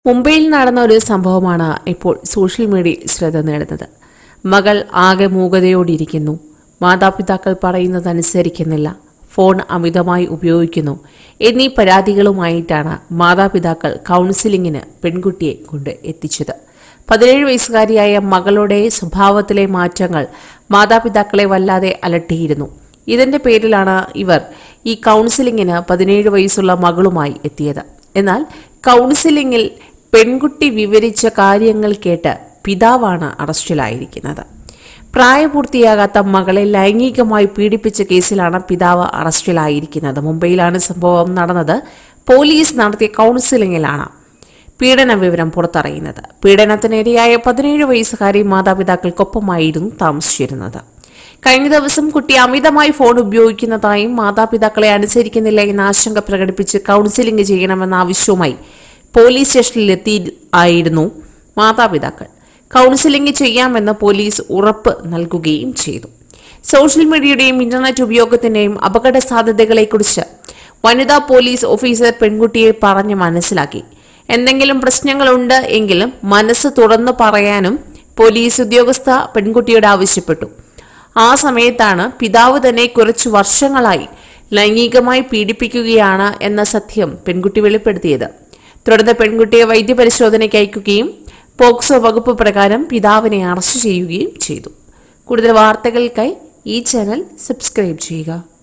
മുംബൈയിൽ നടന്ന ഒരു സംഭവമാണ് ഇപ്പോൾ സോഷ്യൽ മീഡിയയിൽ ശ്രദ്ധ നേടുന്നത്. മകൾ ആകെ മൂകതയോടിരിക്കുന്നു, മാതാപിതാക്കൾ പറയുന്നതനുസരിക്കുന്നില്ല, ഫോൺ അമിതമായി ഉപയോഗിക്കുന്നു എന്നീ പരാതികളുമായിട്ടാണ് മാതാപിതാക്കൾ കൗൺസിലിംഗിന് പെൺകുട്ടിയെ കൊണ്ട് എത്തിച്ചത്. 17 വയസ്സുകാരിയായ മകളുടെ സ്വഭാവത്തിലെ മാറ്റങ്ങൾ മാതാപിതാക്കളെ വല്ലാതെ അലട്ടിയിരുന്നു. ഇതിന്റെ പേരിലാണ് ഇവർ ഈ കൗൺസിലിംഗിന് 17 വയസ്സുള്ള മകളുമായി എത്തിയത്. എന്നാൽ കൗൺസിലിംഗിൽ പെൺകുട്ടി വിവരിച്ച കാര്യങ്ങൾ കേട്ട് പിതാവാണ് അറസ്റ്റിലായിരിക്കുന്നത്. പ്രായപൂർത്തിയാകാത്ത മകളെ ലൈംഗികമായി പീഡിപ്പിച്ച കേസിലാണ് പിതാവ് അറസ്റ്റിലായിരിക്കുന്നത്. മുംബൈയിലാണ് സംഭവം നടന്നത്. പോലീസ് നടത്തിയ കൗൺസിലിംഗിലാണ് പീഡന വിവരം പുറത്തറിയുന്നത്. പീഡനത്തിനിരയായ 17 വയസ്സുകാരി മാതാപിതാക്കൾക്കൊപ്പമായിരുന്നു താമസിച്ചിരുന്നത്. കഴിഞ്ഞ ദിവസം കുട്ടി അമിതമായി ഫോൺ ഉപയോഗിക്കുന്നതായും മാതാപിതാക്കളെ അനുസരിക്കുന്നില്ല എന്ന ആശങ്ക പ്രകടിപ്പിച്ച് കൗൺസിലിംഗ് ചെയ്യണമെന്ന ആവശ്യവുമായി പോലീസ് സ്റ്റേഷനിലെത്തിയായിരുന്നു മാതാപിതാക്കൾ. കൗൺസിലിംഗ് ചെയ്യാമെന്ന് പോലീസ് ഉറപ്പ് നൽകുകയും ചെയ്തു. സോഷ്യൽ മീഡിയയുടെയും ഇന്റർനെറ്റ് ഉപയോഗത്തിന്റെയും അപകട സാധ്യതകളെക്കുറിച്ച് വനിതാ പോലീസ് ഓഫീസർ പെൺകുട്ടിയെ പറഞ്ഞ് മനസ്സിലാക്കി. എന്തെങ്കിലും പ്രശ്നങ്ങളുണ്ട് എങ്കിലും മനസ്സ് തുറന്നു പറയാനും പോലീസ് ഉദ്യോഗസ്ഥ പെൺകുട്ടിയോട് ആവശ്യപ്പെട്ടു. ആ സമയത്താണ് പിതാവ് തന്നെ കുറച്ചു വർഷങ്ങളായി ലൈംഗികമായി പീഡിപ്പിക്കുകയാണ് എന്ന സത്യം പെൺകുട്ടി വെളിപ്പെടുത്തിയത്. തുടർന്ന് പെൺകുട്ടിയെ വൈദ്യപരിശോധനയ്ക്ക് അയക്കുകയും പോക്സോ വകുപ്പ് പ്രകാരം പിതാവിനെ അറസ്റ്റ് ചെയ്യുകയും ചെയ്തു. കൂടുതൽ വാർത്തകൾക്കായി ഈ ചാനൽ സബ്സ്ക്രൈബ് ചെയ്യുക.